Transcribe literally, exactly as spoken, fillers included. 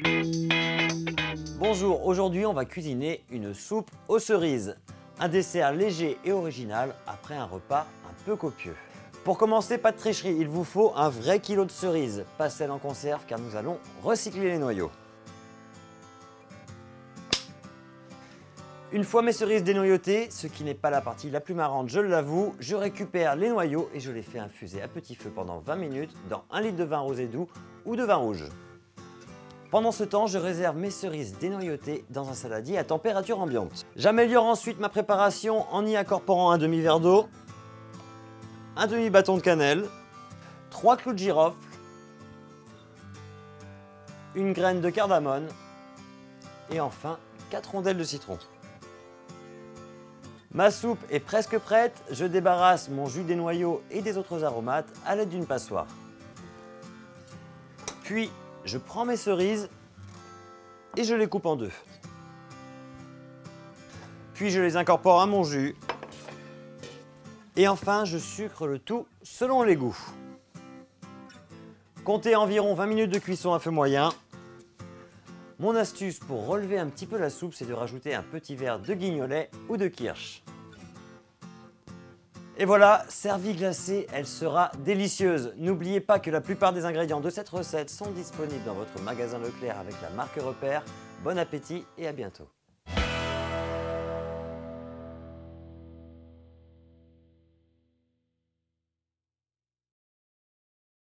Bonjour, aujourd'hui on va cuisiner une soupe aux cerises. Un dessert léger et original après un repas un peu copieux. Pour commencer, pas de tricherie, il vous faut un vrai kilo de cerises, pas celles en conserve car nous allons recycler les noyaux. Une fois mes cerises dénoyautées, ce qui n'est pas la partie la plus marrante, je l'avoue, je récupère les noyaux et je les fais infuser à petit feu pendant vingt minutes dans un litre de vin rosé doux ou de vin rouge. Pendant ce temps, je réserve mes cerises dénoyautées dans un saladier à température ambiante. J'améliore ensuite ma préparation en y incorporant un demi-verre d'eau, un demi-bâton de cannelle, trois clous de girofle, une graine de cardamone et enfin quatre rondelles de citron. Ma soupe est presque prête, je débarrasse mon jus des noyaux et des autres aromates à l'aide d'une passoire. Puis, je prends mes cerises et je les coupe en deux. Puis je les incorpore à mon jus. Et enfin, je sucre le tout selon les goûts. Comptez environ vingt minutes de cuisson à feu moyen. Mon astuce pour relever un petit peu la soupe, c'est de rajouter un petit verre de guignolet ou de kirsch. Et voilà, servie glacée, elle sera délicieuse. N'oubliez pas que la plupart des ingrédients de cette recette sont disponibles dans votre magasin Leclerc avec la marque Repère. Bon appétit et à bientôt.